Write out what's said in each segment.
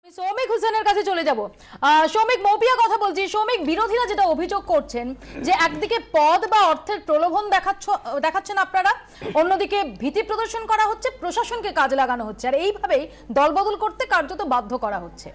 সৌমিক হোসেনের কাছে চলে যাব। সৌমিক, মৌপিয়া কথা বলছি। সৌমিক, বিরোধীরা যেটা অভিযোগ করছেন যে একদিকে পদ বা অর্থের প্রলোভন দেখাচ্ছেন আপনারা, অন্যদিকে ভীতি প্রদর্শন করা হচ্ছে, প্রশাসনকে কাজে লাগানো হচ্ছে, আর এইভাবেই দলবদল করতে কার্যত বাধ্য করা হচ্ছে।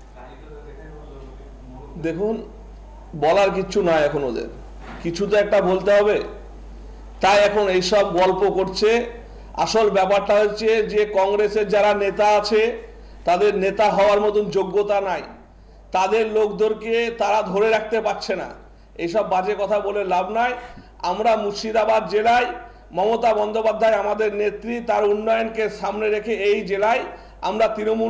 দেখুন, বলার কিচ্ছু নয়, এখন ওদের কিছু তো একটা বলতে হবে, তাই এখন এইসব গল্প করছে। আসল ব্যাপারটা হচ্ছে যে কংগ্রেসের যারা নেতা আছে তাদের নেতা হওয়ার মতন যোগ্যতা নাই, তাদের লোকদেরকে তারা ধরে রাখতে পারছে না। এইসব বাজে কথা বলে লাভ নাই। আমরা মুর্শিদাবাদ জেলায় মমতা বন্দ্যোপাধ্যায় আমাদের নেত্রী, তার উন্নয়নকে সামনে রেখে এই জেলায় আমরা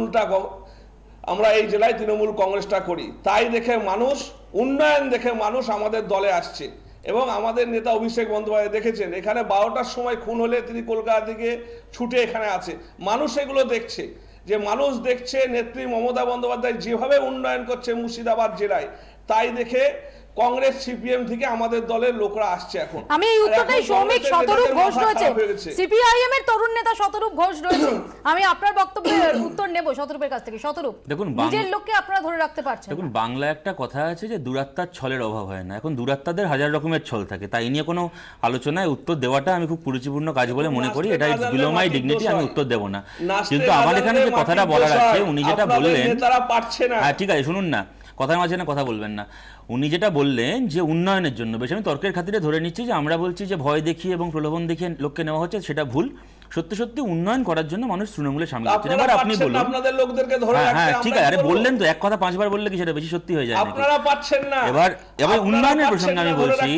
এই জেলায় তৃণমূল কংগ্রেসটা করি। তাই দেখে মানুষ, উন্নয়ন দেখে মানুষ আমাদের দলে আসছে। এবং আমাদের নেতা অভিষেক বন্দ্যোপাধ্যায় দেখেছেন, এখানে 12টার সময় খুন হলে তিনি কলকাতা থেকে ছুটে এখানে আছে। মানুষ এগুলো দেখছে, যে মানুষ দেখছে নেত্রী মমতা বন্দ্যোপাধ্যায় যেভাবে উন্নয়ন করছে মুর্শিদাবাদ জেলায়, তাই দেখে কংগ্রেস সিপিএম থেকে আমাদের দলের লোকরা আসছে। এখন আমি এই উত্তরটাই, সৌমিক, শতরূপ ঘোষ রয়েছে, সিপিআইএম এর তরুণ নেতা শতরূপ ঘোষ রয়েছে, আমি আপনার বক্তব্যের উত্তর নেব শতরূপের কাছ থেকে। শতরূপ, দেখুন নিজের লোককে আপনারা ধরে রাখতে পারছেন। দেখুন, বাংলা একটা কথা আছে যে দুরাত্মার ছলের অভাব হয় না। এখন দুরাত্মাদের হাজার রকমের ছল থাকে, তাই নিয়ে কোনো আলোচনায় উত্তর দেওয়াটা আমি খুব কুরুচিপূর্ণ কাজ বলে মনে করি। এটা বিলো মাই ডিগনিটি, আমি উত্তর দেব না। কিন্তু আমার এখানে যে কথাটা বলার আছে, উনি যেটা বললেন, হ্যাঁ ঠিক আছে, শুনুন না, কথার মাঝে না কথা বলবেন না। উনি যেটা বললেন যে উন্নয়নের জন্য, বেশ আমি তর্কের খাতিরে ধরে নিচ্ছি যে আমরা বলছি যে ভয় দেখিয়ে এবং প্রলোভন দেখিয়ে লোককে নেওয়া হচ্ছে, সেটা ভুল। সত্যি সত্যি উন্নয়ন করার জন্য মানুষ তৃণমূলে সামিল হচ্ছে। এবার আপনি বলুন, আপনাদের লোকদেরকে ধরে রাখতে, হ্যাঁ ঠিক আছে, আরে বললেন তো, এক কথা 5 বার বললে কি সেটা বেশি সত্যি হয়ে যায় নাকি? আপনারা পাচ্ছেন না। এবার উন্নয়নের প্রসঙ্গে আমি বলছি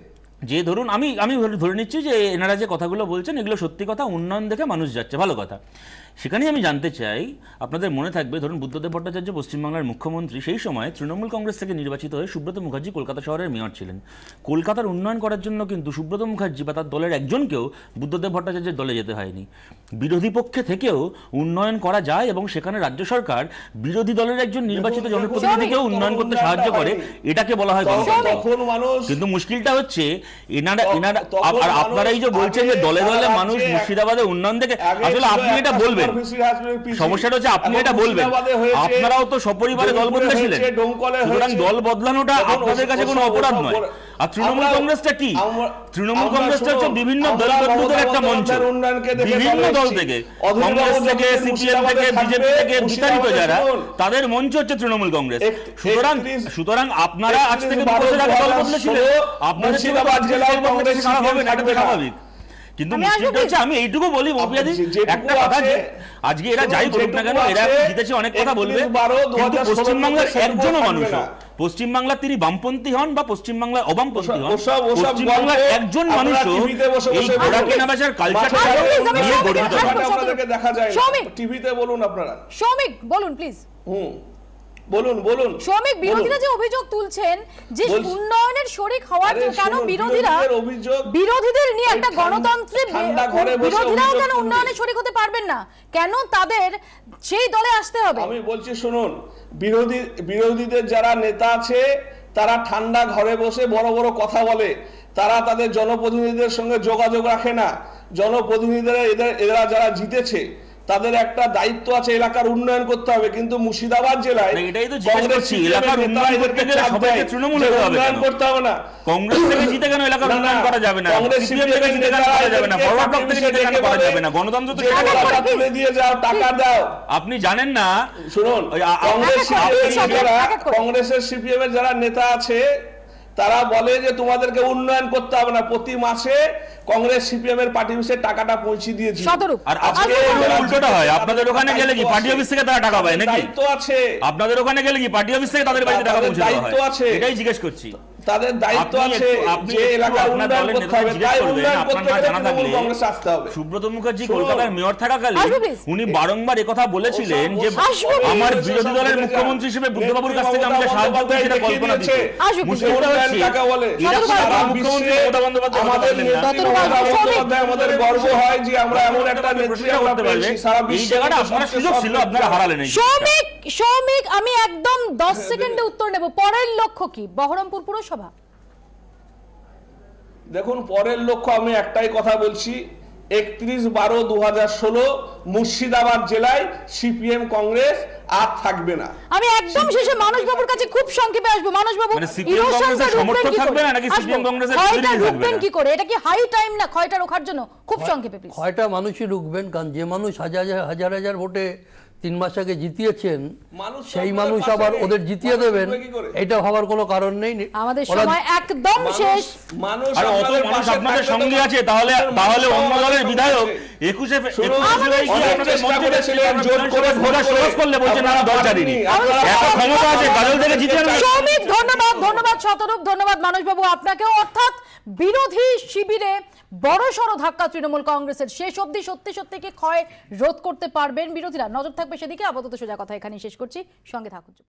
যে ধরুন আমি ধরে নিচ্ছি যে এনারা যে কথাগুলো বলছেন এগুলো সত্যি কথা, উন্নয়ন দেখে মানুষ যাচ্ছে, ভালো কথা। সেখানেই আমি জানতে চাই, আপনাদের মনে থাকবে, ধরুন বুদ্ধদেব ভট্টাচার্য পশ্চিমবাংলার মুখ্যমন্ত্রী, সেই সময় তৃণমূল কংগ্রেস থেকে নির্বাচিত হয়ে সুব্রত মুখার্জি কলকাতা শহরের মেয়র ছিলেন। কলকাতার উন্নয়ন করার জন্য কিন্তু সুব্রত মুখার্জি বা তার দলের একজনকেও বুদ্ধদেব ভট্টাচার্যের দলে যেতে হয়নি। বিরোধী পক্ষে থেকেও উন্নয়ন করা যায় এবং সেখানে রাজ্য সরকার বিরোধী দলের একজন নির্বাচিত জনপ্রতিনিধিকেও উন্নয়ন করতে সাহায্য করে, এটাকে বলা হয় গণতন্ত্র। কিন্তু মুশকিলটা হচ্ছে এনারা আপনারা এই যে বলছেন যে দলে দলে মানুষ মুর্শিদাবাদের উন্নয়ন দেখে, আসলে আপনি এটা বলবেন, সমস্যাটা হচ্ছে আপনি এটা বলবেন, আপনারাও তো সপরিবারে দল বদলেছিলেন, সুতরাং দল বদলানোটা আপনাদের কাছে কোনো অপরাধ নয়। আর তৃণমূল কংগ্রেসটা কি? তৃণমূল কংগ্রেসটা হচ্ছে বিভিন্ন দলবদলুদের একটা মঞ্চ, বিভিন্ন দল থেকে, কংগ্রেস থেকে, সিপিএম থেকে, বিজেপি থেকে বিতাড়িত যারা, তাদের মঞ্চ হচ্ছে তৃণমূল কংগ্রেস। সুতরাং আপনারা আজ থেকে 2 বছর আগে দল বদলেছিলেন, আপনাদের স্বাভাবিক। কিন্তু আমি এইটুকু বলি, একটা কথা, আজকে এরা যাই করুক না কেন, এরা জিতেছে, অনেক কথা বলবে, কিন্তু পশ্চিমবাংলার একজনও মানুষ, পশ্চিমবাংলার তিনি বামপন্থী হন বা পশ্চিমবাংলার অবামপন্থী হন, পশ্চিমবাংলার একজন মানুষও এই ঘোড়া কেনা বেচার কালচারটা নিয়ে গঠিত আপনাদেরকে দেখা যায় টিভিতে। বলুন আপনারা, সৌমিক বলুন প্লিজ। বলুন সৌমিক, বিরোধীরা যে অভিযোগ তুলছেন যে উন্নয়নের শরিক হওয়ার কেন বিরোধীদের নিয়ে একটা গণতন্ত্রে বিরোধীরাও কেন উন্নয়নের শরিক হতে পারবেন না? কেন তাদের সেই দলে আসতে হবে? আমি বলছি শুনুন, বিরোধীদের যারা নেতা আছে তারা ঠান্ডা ঘরে বসে বড় বড় কথা বলে, তারা তাদের জনপ্রতিনিধিদের সঙ্গে যোগাযোগ রাখে না। জনপ্রতিনিধিরা এরা যারা জিতেছে তাদের একটা দায়িত্ব আছে, এলাকার উন্নয়ন করতে হবে। কিন্তু মুর্শিদাবাদ জেলায় উন্নয়ন করতে হবে না, কংগ্রেস থেকে জিতে কেন এলাকার উন্নয়ন করা যাবে না, সিপিএম থেকে জিতে কেন করা যাবে না, ফরওয়ার্ড ব্লক থেকে জিতে কেন করা যাবে না, গণতন্ত্র তো তুলে দিয়ে যাও, টাকা দাও। আপনি জানেন না, শুনুন, কংগ্রেসের সিপিএম এর যারা নেতা আছে তারা বলে যে তোমাদেরকে উন্নয়ন করতে হবে না, প্রতি মাসে কংগ্রেস সিপিএম এর পার্টি অফিসে টাকাটা পৌঁছে দিয়েছে। আর আজকে উল্টোটা হয়, আপনাদের ওখানে গেলে কি পার্টি অফিস থেকে তারা টাকা পায় নাকি? দায়িত্ব আছে আপনাদের ওখানে গেলে কি পার্টি অফিস থেকে তাদের বাড়িতে টাকা পৌঁছে দেওয়া হয়? দায়িত্ব আছে, এটাই জিজ্ঞেস করছি। তাদের দায়িত্ব আছে যে এলাকার উন্নয়ন করতে হবে, তাই উন্নয়ন করতে গেলে তৃণমূল কংগ্রেস আসতে হবে। সুব্রত মুখার্জি কলকাতার মেয়র থাকাকালীন উনি বারংবার একথা বলেছিলেন যে আমার বিরোধী দলের মুখ্যমন্ত্রী হিসেবে বুদ্ধবাবুর কাছ থেকে আমি সাহায্য পেয়েছি, সেটা কল্পনা দিতে। মুশকিলটা হচ্ছে আমাদের গর্ব হয় যে আমরা এমন একটা নেত্রী করতে পারছি, সারা বিশ্বে আপনারা সুযোগ ছিল, আপনারা হারালেন। সৌমিক, আমি একদম 10 সেকেন্ডে উত্তর নেব। পরের লক্ষ্য কি? বহরমপুর পুরসভা? দেখুন, পরের লক্ষ্য আমি একটাই কথা বলছি, 31/12/2016 মুর্শিদাবাদ জেলায় সিপিএম কংগ্রেস আর থাকবে না। আমি একদম শেষে মানস বাবুর কাছে খুব সংক্ষেপে আসবো। মানস বাবু, মানে সিপিএম কংগ্রেসের সমর্থক থাকবে না নাকি সিপিএম কংগ্রেসের ক্ষয়টা রুখবেন কি করে? এটা কি হাই টাইম না ক্ষয়টা রোখার জন্য? খুব সংক্ষেপে প্লিজ। ক্ষয়টা মানুষই রুখবেন, কারণ যে মানুষ হাজার হাজার ভোটে 3 মাস আগে জিতিয়েছেন সেই মানুষ আবার ওদের জিতিয়ে দেবেন, এটা হওয়ার কোনো কারণ নেই। আমাদের সময় একদম শেষ। মানুষ আর অত মানুষ আপনাদের সঙ্গে আছে, তাহলে অন্য দলের বিধায়ক 21 ফেব্রুয়ারি কি আপনাদের মঞ্চে ছিলেন জোর করে ভোটা সহজ করলে বলছেন না দল ছাড়িনি, এত ক্ষমতা আছে গাজল থেকে জিতে। সৌমিক ধন্যবাদ শতরূপ, ধন্যবাদ মানস বাবু আপনাকেও। অর্থাৎ বিরোধী শিবিরে বড়সড় ধাক্কা তৃণমূল কংগ্রেসের। শেষ অবধি সত্যি কি ক্ষয় রোধ করতে পারবেন বিরোধীরা? নজর থাকবে সেদিকে। আপাতত সোজা কথা এখানেই শেষ করছি, সঙ্গে থাকুন।